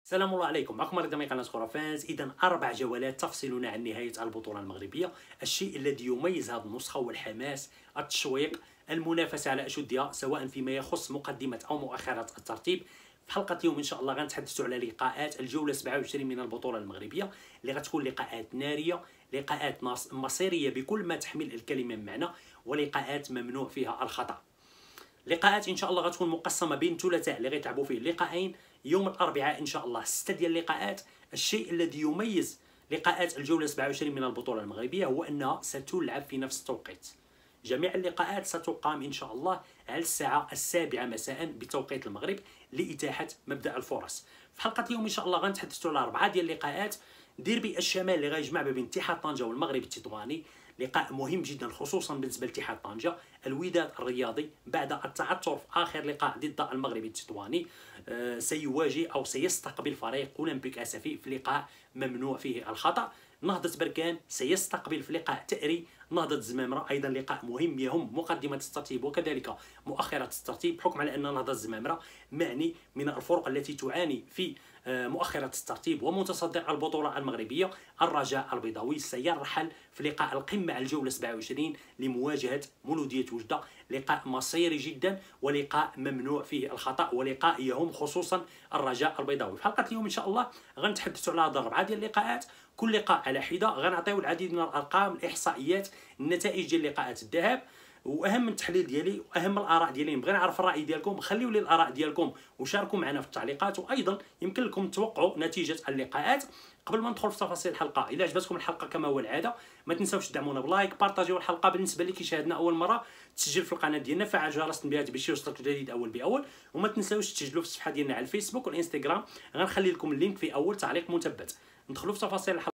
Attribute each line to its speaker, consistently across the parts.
Speaker 1: السلام الله عليكم. معكم رضا من قناة خرافانز. إذا 4 جولات تفصلنا عن نهاية البطولة المغربية. الشيء الذي يميز هذه النسخة هو الحماس، التشويق، المنافسة على أشدها سواء فيما يخص مقدمة أو مؤخرة الترتيب. في حلقة اليوم إن شاء الله غنتحدثوا على لقاءات الجولة 27 من البطولة المغربية اللي غتكون لقاءات نارية، لقاءات مصيرية بكل ما تحمل الكلمة من معنى، ولقاءات ممنوع فيها الخطأ. لقاءات ان شاء الله غتكون مقسمه بين الثلاثاء اللي غيتلعبوا فيه اللقاءين، يوم الاربعاء ان شاء الله 6 ديال اللقاءات. الشيء الذي يميز لقاءات الجوله 27 من البطوله المغربيه هو انها ستلعب في نفس التوقيت. جميع اللقاءات ستقام ان شاء الله على الساعه 7 مساء بتوقيت المغرب لاتاحه مبدا الفرص. في حلقه اليوم ان شاء الله غنتحدثوا على 4 ديال اللقاءات. ديربي الشمال اللي غيجمع بين اتحاد طنجة والمغرب التطواني، لقاء مهم جدا خصوصا بالنسبه لاتحاد طنجة. الوداد الرياضي بعد التعثر في اخر لقاء ضد المغرب التطواني سيواجه او سيستقبل فريق اولمبيك اسفي في لقاء ممنوع فيه الخطا. نهضة بركان سيستقبل في لقاء تأري نهضة الزمامرة، ايضا لقاء مهم يهم مقدمة الترتيب وكذلك مؤخرة الترتيب، بحكم على ان نهضة الزمامرة معني من الفرق التي تعاني في مؤخرة الترتيب. ومتصدر البطولة المغربية الرجاء البيضاوي سيرحل في لقاء القمة على الجولة 27 لمواجهة مولودية وجدة. لقاء مصيري جدا ولقاء ممنوع فيه الخطأ، ولقاء يهم خصوصا الرجاء البيضاوي. في حلقة اليوم ان شاء الله غنتحدثوا على هذه 4 ديال اللقاءات، كل لقاء على حده. غنعطيو العديد من الارقام، الاحصائيات، النتائج ديال لقاءات الذهاب، واهم التحليل ديالي واهم الاراء ديالي. نبغي نعرف الراي ديالكم، خليوا لي الاراء ديالكم وشاركوا معنا في التعليقات. وايضا يمكن لكم توقعوا نتيجه اللقاءات. قبل ما ندخل في تفاصيل الحلقه، اذا عجبتكم الحلقه كما هو العاده ما تنساوش تدعمونا بلايك، بارطاجيو الحلقه. بالنسبه اللي كيشاهدنا اول مره، تسجل في القناه ديالنا، فعل جرس التنبيهات باش يوصلك الجديد اول باول. وما تنساوش تسجلوا في الصفحه ديالنا على الفيسبوك والانستغرام، غنخلي لكم اللينك في اول تعليق مثبت. ندخلوا في تفاصيل الحلقه.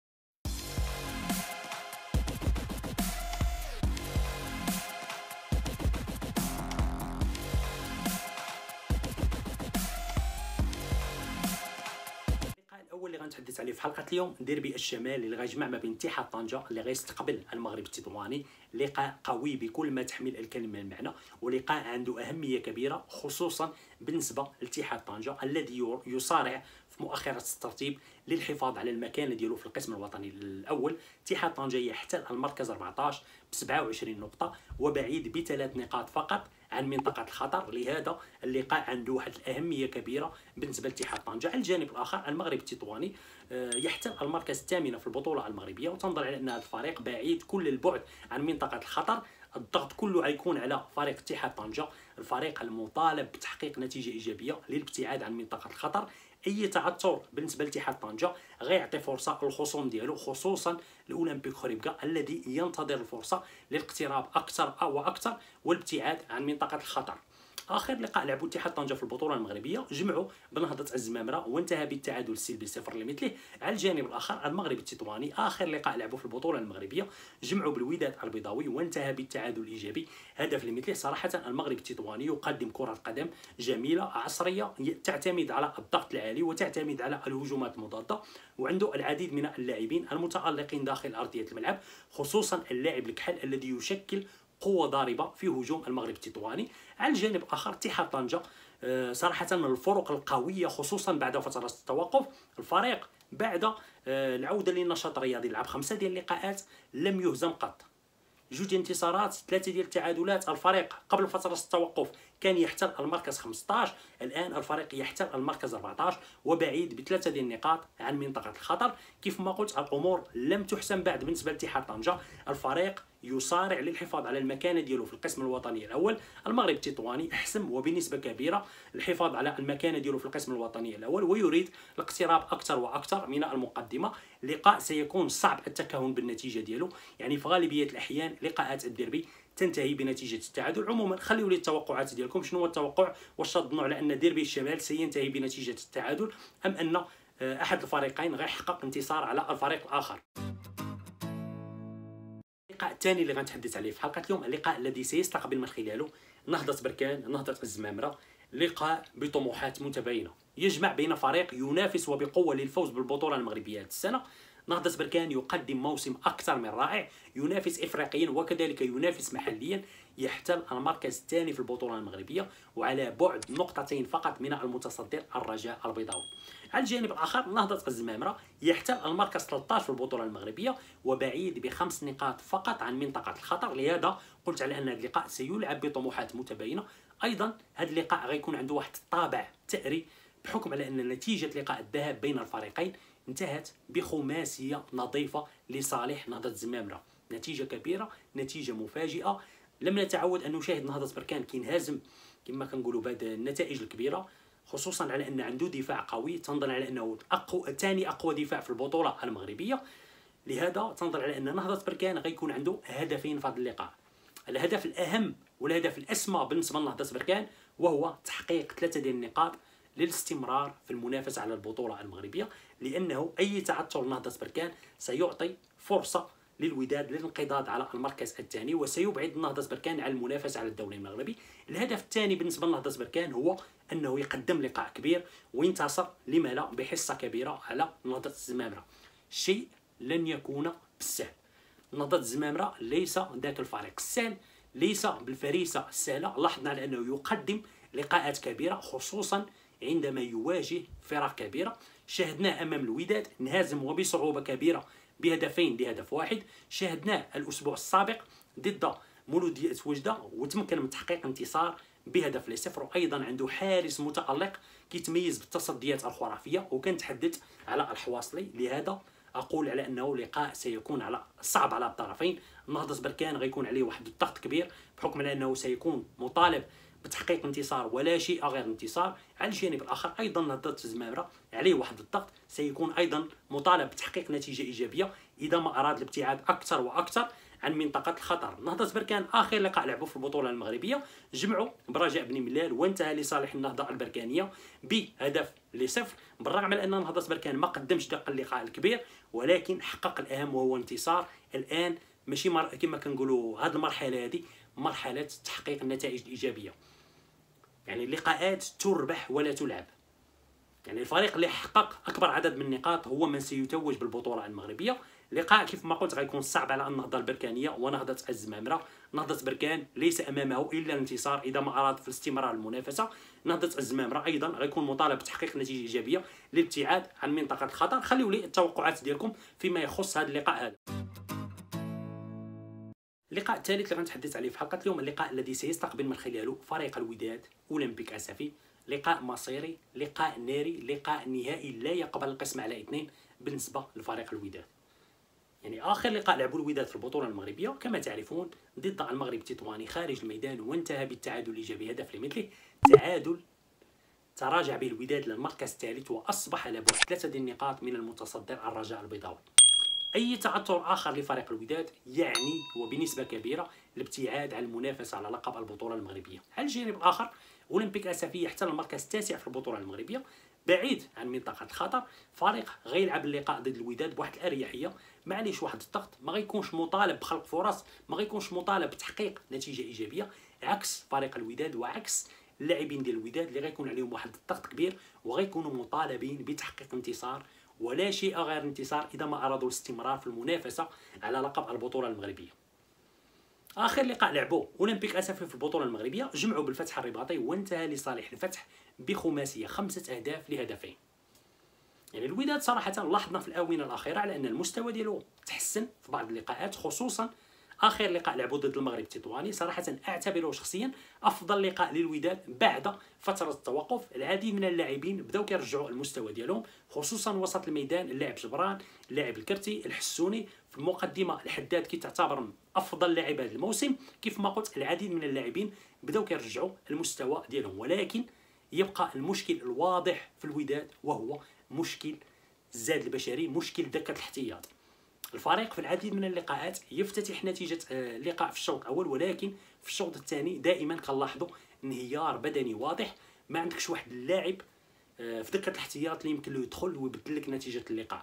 Speaker 1: الاول اللي غنتحدث عليه في حلقه اليوم ديربي الشمال اللي غيجمع ما بين اتحاد طنجة اللي غيستقبل المغرب التطواني. لقاء قوي بكل ما تحمل الكلمه المعنى، ولقاء عنده اهميه كبيره خصوصا بالنسبه لاتحاد طنجة الذي يصارع في مؤخره الترتيب للحفاظ على المكانه ديالو في القسم الوطني الاول. اتحاد طنجة يحتل المركز 14 ب 27 نقطه وبعيد ب3 نقاط فقط عن منطقة الخطر. لهذا اللقاء عنده واحد الأهمية كبيرة بالنسبة لاتحاد طنجة. على الجانب الآخر المغرب التطواني يحتل المركز الثامن في البطولة المغربية، وتنظر على أن هذا الفريق بعيد كل البعد عن منطقة الخطر. الضغط كله غيكون على فريق اتحاد طنجة، الفريق المطالب بتحقيق نتيجة إيجابية للابتعاد عن منطقة الخطر. اي تعثر بالنسبه لاتحاد طنجة غيعطي فرصه للخصوم ديالو خصوصا الاولمبيك خريبكا الذي ينتظر الفرصه للاقتراب اكثر واكثر والابتعاد عن منطقه الخطر. اخر لقاء لعبوا اتحاد طنجة في البطوله المغربيه جمعوا بنهضه الزمامره وانتهى بالتعادل السلبي 0 لمثله. على الجانب الاخر المغرب التطواني اخر لقاء لعبوا في البطوله المغربيه جمعوا بالوداد البيضاوي وانتهى بالتعادل الايجابي هدف لمثله. صراحه المغرب التطواني يقدم كره قدم جميله عصريه تعتمد على الضغط العالي وتعتمد على الهجومات المضاده، وعنده العديد من اللاعبين المتالقين داخل ارضيه الملعب، خصوصا اللاعب الكحل الذي يشكل قوة ضاربة في هجوم المغرب التطواني. على الجانب الآخر اتحاد طنجة صراحة من الفرق القوية خصوصا بعد فترة التوقف. الفريق بعد العودة للنشاط الرياضي لعب 5 ديال اللقاءات لم يهزم قط، 2 انتصارات 3 ديال التعادلات. الفريق قبل فترة التوقف كان يحتل المركز 15، الآن الفريق يحتل المركز 14 وبعيد ب3 ديال النقاط عن منطقة الخطر. كيف ما قلت الأمور لم تحسم بعد بالنسبة لاتحاد طنجة، الفريق يصارع للحفاظ على المكانة ديالو في القسم الوطني الأول. المغرب التطواني أحسم وبنسبة كبيرة الحفاظ على المكانة ديالو في القسم الوطني الأول ويريد الاقتراب أكثر وأكثر من المقدمة. لقاء سيكون صعب التكهن بالنتيجة ديالو، يعني في غالبية الأحيان لقاءات الديربي تنتهي بنتيجة التعادل. عموما خليوا لي التوقعات ديالكم، شنو هو التوقع؟ واش تظنوا على أن ديربي الشمال سينتهي بنتيجة التعادل أم أن أحد الفريقين غيحقق انتصار على الفريق الآخر؟ اللقاء الثاني اللي غنتحدث عليه في حلقه اليوم اللقاء الذي سيستقبل من خلاله نهضه بركان نهضه الزمامره. لقاء بطموحات متباينه يجمع بين فريق ينافس وبقوه للفوز بالبطوله المغربيه هذه السنه نهضة بركان يقدم موسم أكثر من رائع، ينافس إفريقيا وكذلك ينافس محليا، يحتل المركز الثاني في البطولة المغربية وعلى بعد نقطتين فقط من المتصدر الرجاء البيضاوي. على الجانب الآخر نهضة الزمامرة يحتل المركز 13 في البطولة المغربية وبعيد ب5 نقاط فقط عن منطقة الخطر. لهذا قلت على أن هذا اللقاء سيلعب بطموحات متباينة. أيضا هذا اللقاء غيكون عنده واحد الطابع ثأري بحكم على أن نتيجة لقاء الذهاب بين الفريقين انتهت بخماسية نظيفة لصالح نهضة الزمامرة. نتيجة كبيرة، نتيجة مفاجئة، لم نتعود أن نشاهد نهضة بركان كينهزم كما كنقولوا بهذه النتائج الكبيرة، خصوصا على أن عنده دفاع قوي. تنظر على أنه ثاني أقوى دفاع في البطولة المغربية. لهذا تنظر على أن نهضة بركان غيكون عنده هدفين في هذا اللقاء. الهدف الأهم والهدف الأسمى بالنسبة لنهضة بركان وهو تحقيق 3 ديال النقاط للاستمرار في المنافسة على البطولة المغربية، لأنه أي تعثر لنهضة بركان سيعطي فرصة للوداد للانقضاض على المركز الثاني وسيبعد نهضة بركان عن المنافسة على الدوري المغربي. الهدف الثاني بالنسبة لنهضة بركان هو أنه يقدم لقاء كبير وينتصر لما لا بحصة كبيرة على نهضة الزمامرة. شيء لن يكون بالسهل. نهضة الزمامرة ليس ذاك الفريق السهل، ليس بالفريسة السهلة. لاحظنا على أنه يقدم لقاءات كبيرة خصوصا عندما يواجه فرق كبيرة. شاهدناه أمام الوداد انهزم وبصعوبة كبيرة بهدفين لهدف واحد. شاهدناه الأسبوع السابق ضد مولودية وجدة وتمكن من تحقيق انتصار بهدف ل0. وأيضا عنده حارس متألق كيتميز بالتصديات الخرافية وكنتحدث على الحواصلي. لهذا أقول على أنه لقاء سيكون صعب على الطرفين. نهضة بركان غيكون عليه واحد الضغط كبير بحكم على أنه سيكون مطالب بتحقيق انتصار ولا شيء غير انتصار. على الجانب الآخر أيضا نهضة الزمامرة عليه واحد الضغط، سيكون أيضا مطالب بتحقيق نتيجة إيجابية إذا ما أراد الابتعاد أكثر وأكثر عن منطقة الخطر. نهضة بركان آخر لقاء لعبوا في البطولة المغربية جمعوا برجاء بن ملال وانتهى لصالح النهضة البركانية بهدف ل0. بالرغم من أن نهضة بركان ما قدمش داك اللقاء الكبير ولكن حقق الأهم وهو انتصار. الآن ماشي كما كنقولوا هذه المرحلة هذه مرحلة تحقيق النتائج الإيجابية. يعني اللقاءات تربح ولا تلعب. يعني الفريق اللي حقق أكبر عدد من النقاط هو من سيتوج بالبطولة المغربية. لقاء كيف ما قلت غيكون صعب على النهضة البركانية ونهضة الزمامرة. نهضة بركان ليس أمامه إلا الانتصار إذا ما أراد في الاستمرار المنافسة. نهضة الزمامرة أيضا غيكون مطالب بتحقيق نتيجة إيجابية للابتعاد عن منطقة الخطر. خليوا لي التوقعات ديالكم فيما يخص هذا اللقاء هذا. اللقاء الثالث اللي غنتحدث عليه في حلقة اليوم اللقاء الذي سيستقبل من خلاله فريق الوداد أولمبيك أسفي. لقاء مصيري، لقاء ناري، لقاء نهائي لا يقبل القسم على 2 بالنسبة لفريق الوداد. يعني آخر لقاء لعبوا الوداد في البطولة المغربية كما تعرفون ضد المغرب التطواني خارج الميدان وانتهى بالتعادل الإيجابي هدف لمثله. تعادل تراجع به الوداد للمركز الثالث وأصبح على بعد 3 النقاط من المتصدر الرجاء البيضاوي. أي تعثر آخر لفريق الوداد يعني وبنسبة كبيرة الابتعاد عن المنافسة على لقب البطولة المغربية. على الجانب الآخر أولمبيك أسفي يحتل المركز التاسع في البطولة المغربية بعيد عن منطقة الخطر. فريق غيلعب اللقاء ضد الوداد بواحد الأريحية، معليش واحد الضغط، ما غيكونش مطالب بخلق فرص، ما غيكونش مطالب بتحقيق نتيجة إيجابية عكس فريق الوداد وعكس اللاعبين ديال الوداد اللي غيكون عليهم واحد الضغط كبير وغيكونوا مطالبين بتحقيق انتصار ولا شيء غير انتصار إذا ما أرادوا الاستمرار في المنافسة على لقب البطولة المغربية. آخر لقاء لعبوه أولمبيك أسفي في البطولة المغربية جمعوا بالفتح الرباطي وانتهى لصالح الفتح بخماسية 5 أهداف لهدفين. يعني الوداد صراحة لاحظنا في الآونة الأخيرة على أن المستوى ديالو تحسن في بعض اللقاءات، خصوصا آخر لقاء لعبوا ضد المغرب التطواني. صراحة أعتبره شخصيا أفضل لقاء للوداد بعد فترة التوقف. العديد من اللاعبين بداو كيرجعوا المستوى ديالهم خصوصا وسط الميدان، اللاعب جبران، اللاعب الكرتي، الحسوني. في المقدمة الحداد كيتعتبر من أفضل لاعب هذا الموسم. كيف ما قلت العديد من اللاعبين بداو كيرجعوا المستوى ديالهم، ولكن يبقى المشكل الواضح في الوداد وهو مشكل الزاد البشري، مشكل دكة الاحتياط. الفريق في العديد من اللقاءات يفتتح نتيجة اللقاء في الشوط الأول ولكن في الشوط الثاني دائما كنلاحظوا انهيار بدني واضح. ما عندكش واحد اللاعب في دكة الاحتياط اللي يمكن له يدخل ويبدل لك نتيجة اللقاء.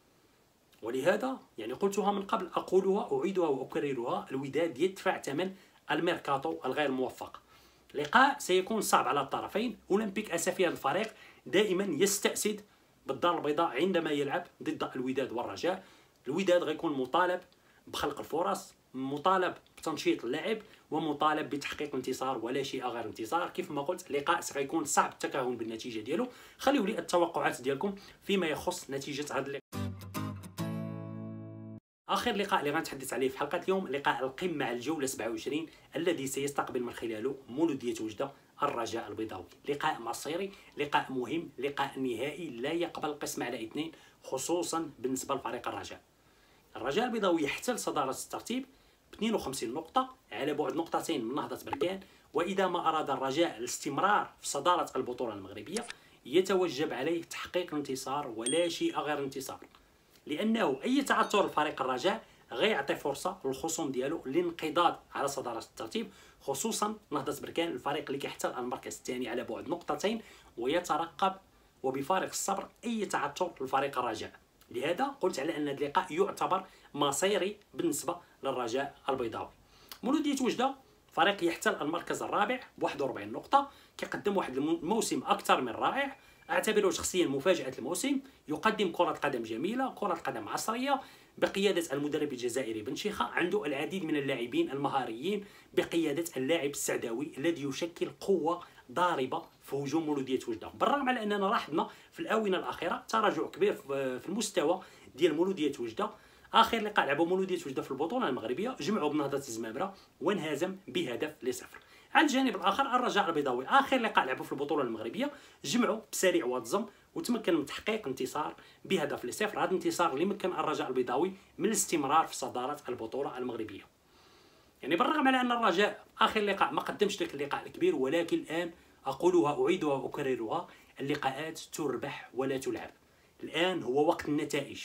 Speaker 1: ولهذا يعني قلتها من قبل أقولها أعيدها وأكررها، الوداد يدفع ثمن الميركاتو الغير موفق. لقاء سيكون صعب على الطرفين. أولمبيك أسفي الفريق دائما يستأسد بالدار البيضاء عندما يلعب ضد الوداد والرجاء. الوداد غيكون مطالب بخلق الفرص، مطالب بتنشيط اللاعب، ومطالب بتحقيق انتصار ولا شيء غير انتصار. كيف ما قلت لقاء سيكون صعب التكهن بالنتيجه ديالو. خليوا لي التوقعات ديالكم فيما يخص نتيجه هذا اللقاء. اخر لقاء اللي غنتحدث عليه في حلقه اليوم لقاء القمه على الجوله 27 الذي سيستقبل من خلاله مولوديه وجده الرجاء البيضاوي. لقاء مصيري، لقاء مهم، لقاء نهائي لا يقبل القسم على اثنين، خصوصا بالنسبه لفريق الرجاء. الرجاء البيضاوي يحتل صداره الترتيب ب 52 نقطه على بعد نقطتين من نهضه بركان، واذا ما اراد الرجاء الاستمرار في صداره البطوله المغربيه يتوجب عليه تحقيق انتصار ولا شيء غير انتصار، لانه اي تعثر لفريق الرجاء غيعطي فرصه للخصوم ديالو للانقضاض على صداره الترتيب، خصوصا نهضه بركان الفريق اللي كيحتل المركز الثاني على بعد نقطتين ويترقب وبفارغ الصبر اي تعثر لفريق الرجاء. لهذا قلت على ان هذا اللقاء يعتبر مصيري بالنسبه للرجاء البيضاوي. مولوديه وجده فريق يحتل المركز الرابع ب 41 نقطه، كيقدم واحد الموسم اكثر من رائع، اعتبره شخصيا مفاجاه الموسم، يقدم كره قدم جميله، كره قدم عصريه بقياده المدرب الجزائري بن شيخه، عنده العديد من اللاعبين المهاريين بقياده اللاعب السعداوي الذي يشكل قوه ضاربه في هجوم مولوديه وجده. بالرغم على اننا لاحظنا في الاونه الاخيره تراجع كبير في المستوى ديال مولوديه وجده. اخر لقاء لعبوا مولوديه وجده في البطوله المغربيه جمعوا بنهضه الزمامره وانهزم بهدف لصفر. على الجانب الاخر الرجاء البيضاوي اخر لقاء لعبوا في البطوله المغربيه جمعوا بسريع واتزم وتمكن من تحقيق انتصار بهدف لصفر. هذا الانتصار اللي مكن الرجاء البيضاوي من الاستمرار في صداره البطوله المغربيه. يعني بالرغم على ان الرجاء اخر لقاء ما قدمش ذاك اللقاء الكبير، ولكن الان اقولها اعيدها واكررها، اللقاءات تربح ولا تلعب. الان هو وقت النتائج.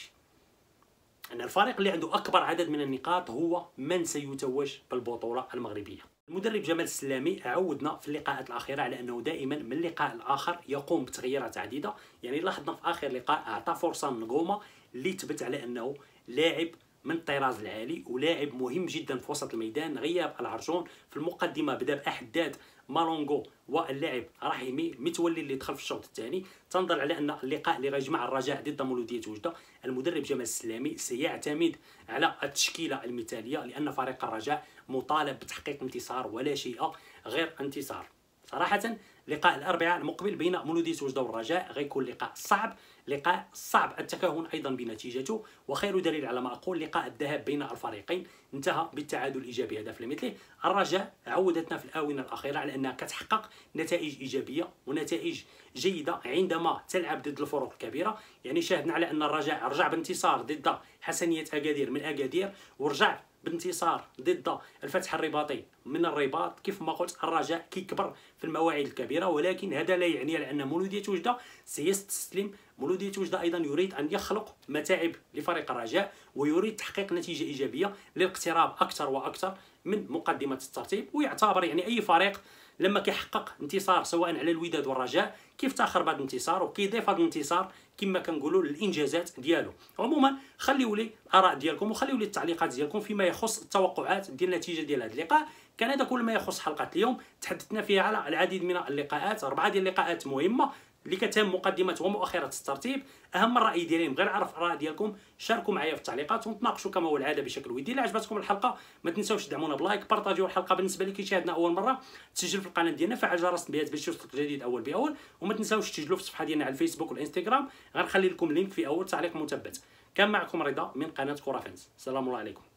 Speaker 1: ان الفريق اللي عنده اكبر عدد من النقاط هو من سيتوج بالبطوله المغربيه. المدرب جمال السلامي عودنا في اللقاءات الاخيره على انه دائما من لقاء لاخر يقوم بتغييرات عديده. يعني لاحظنا في اخر لقاء اعطى فرصه لنغوما اللي تبت على انه لاعب من الطراز العالي ولاعب مهم جدا في وسط الميدان. غياب العرجون في المقدمه بدا باحداد مالونغو واللاعب رحيمي متولي اللي دخل في الشوط الثاني. تنظر على ان اللقاء اللي غيجمع الرجاء ضد مولوديه وجده المدرب جمال السلامي سيعتمد على التشكيله المثاليه، لان فريق الرجاء مطالب بتحقيق انتصار ولا شيء غير انتصار. صراحه لقاء الاربعاء المقبل بين مولوديه وجده والرجاء غيكون لقاء صعب، لقاء صعب التكهن ايضا بنتيجته، وخير دليل على ما اقول لقاء الذهاب بين الفريقين انتهى بالتعادل الايجابي هدف لمثله. الرجاء عودتنا في الاونه الاخيره على انها كتحقق نتائج ايجابيه ونتائج جيده عندما تلعب ضد الفرق الكبيره. يعني شاهدنا على ان الرجاء رجع بانتصار ضد حسنيه اكادير من اكادير، ورجع بانتصار ضد الفتح الرباطي من الرباط. كيف ما قلت الرجاء كيكبر في المواعيد الكبيره، ولكن هذا لا يعني على ان مولوديه وجده سيستسلم. مولوديه وجده ايضا يريد ان يخلق متاعب لفريق الرجاء ويريد تحقيق نتيجه ايجابيه للاقتراب اكثر واكثر من مقدمه الترتيب. ويعتبر يعني اي فريق لما كيحقق انتصار سواء على الوداد والرجاء كيفتخر بهذا الانتصار وكيضيف هذا الانتصار كما كنقولوا للانجازات ديالو. عموما خليوا لي الاراء ديالكم وخليوا لي التعليقات ديالكم فيما يخص التوقعات ديال النتيجه ديال هذا اللقاء. كان هذا كل ما يخص حلقه اليوم. تحدثنا فيها على العديد من اللقاءات، 4 ديال اللقاءات مهمه اللي كتهم مقدمه ومؤخره الترتيب. اهم الراي ديالي نبغي نعرف الاراء ديالكم، شاركوا معايا في التعليقات ونتناقشوا كما هو العاده بشكل ودي. الا عجبتكم الحلقه ما تنساوش تدعمونا بلايك، بارطاجيو الحلقه بالنسبه اللي كيشاهدنا اول مره، تسجل في القناه ديالنا، فعل جرس التنبيهات باش يوصلك الجديد اول باول، وما تنساوش تسجلوا في الصفحه ديالنا على الفيسبوك والانستغرام، غنخلي لكم لينك في اول تعليق مثبت. كان معكم رضا من قناه كره فانس، السلام عليكم.